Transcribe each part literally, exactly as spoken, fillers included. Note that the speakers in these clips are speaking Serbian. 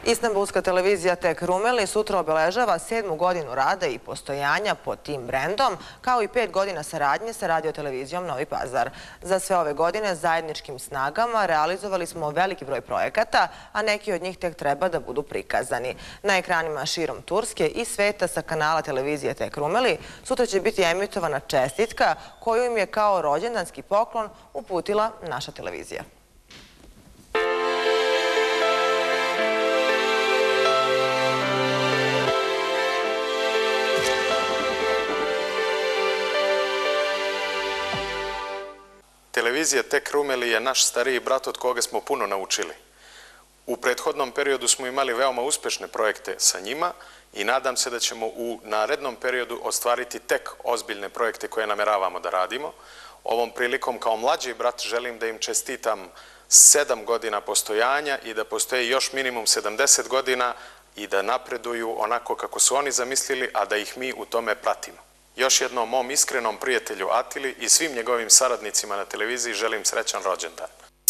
Istanbulska televizija Tek Rumeli sutra obeležava sedmu godinu rada i postojanja pod tim brendom, kao i pet godina saradnje sa radiotelevizijom Novi Pazar. Za sve ove godine zajedničkim snagama realizovali smo veliki broj projekata, a neki od njih tek treba da budu prikazani. Na ekranima širom Turske i sveta sa kanala televizije Tek Rumeli sutra će biti emitovana čestitka koju im je kao rođendanski poklon uputila naša televizija. Televizija Tek Rumeli je naš stariji brat od koga smo puno naučili. U prethodnom periodu smo imali veoma uspešne projekte sa njima i nadam se da ćemo u narednom periodu ostvariti tek ozbiljne projekte koje nameravamo da radimo. Ovom prilikom kao mlađi brat želim da im čestitam sedam godina postojanja i da postoje još minimum sedamdeset godina i da napreduju onako kako su oni zamislili, a da ih mi u tome pratimo. Još jednom mom iskrenom prijatelju Atili i svim njegovim saradnicima na televiziji želim srećan rođendan.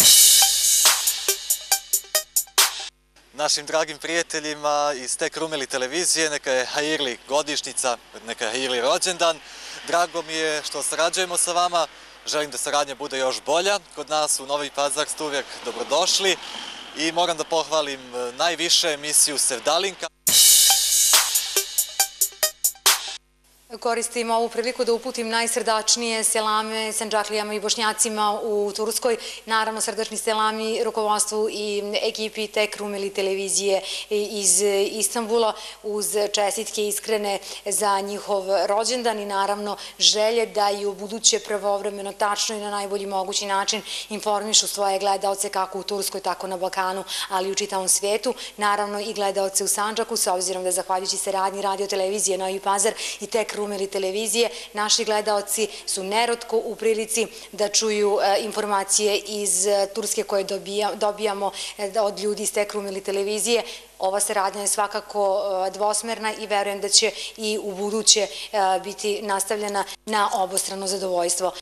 Našim dragim prijateljima iz Tek Rumeli televizije neka je Hairli godišnjica, neka je Hairli rođendan. Drago mi je što sarađujemo sa vama, želim da saradnja bude još bolja. Kod nas u Novi Pazar ste uvijek dobrodošli i moram da pohvalim najviše emisiju Sevdalinka. Koristim ovu priliku da uputim najsrdačnije selame Sandžaklijama i Bošnjacima u Turskoj. Naravno, srdačni selami rukovodstvu i ekipi Tek Rumeli televizije iz Istanbula uz čestitke iskrene za njihov rođendan i naravno želje da i u buduće pravovremeno, tačno i na najbolji mogući način informišu svoje gledaoce kako u Turskoj, tako na Balkanu, ali i u čitavom svijetu. Naravno i gledaoce u Sandžaku, s obzirom da zahvaljujući saradnji radiotelevizije Novi Pazar i Tek Rumeli televizije, naši gledaoci su neretko u prilici da čuju informacije iz Turske koje dobijamo od ljudi iz Tek Rumeli televizije. Ova saradnja je svakako dvosmerna i verujem da će i u buduće biti nastavljena na obostrano zadovoljstvo.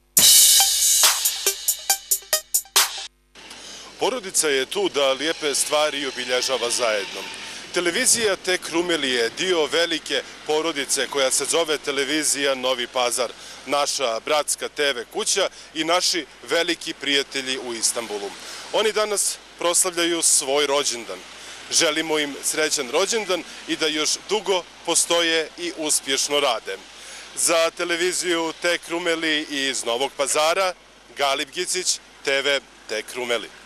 Porodica je tu da lijepe stvari obilježava zajedno. Televizija Tek Rumeli je dio velike porodice koja se zove televizija Novi Pazar, naša bratska te ve kuća i naši veliki prijatelji u Istanbulu. Oni danas proslavljaju svoj rođendan. Želimo im srećan rođendan i da još dugo postoje i uspješno rade. Za televiziju Tek Rumeli iz Novog Pazara, Galip Gicić, te ve Tek Rumeli.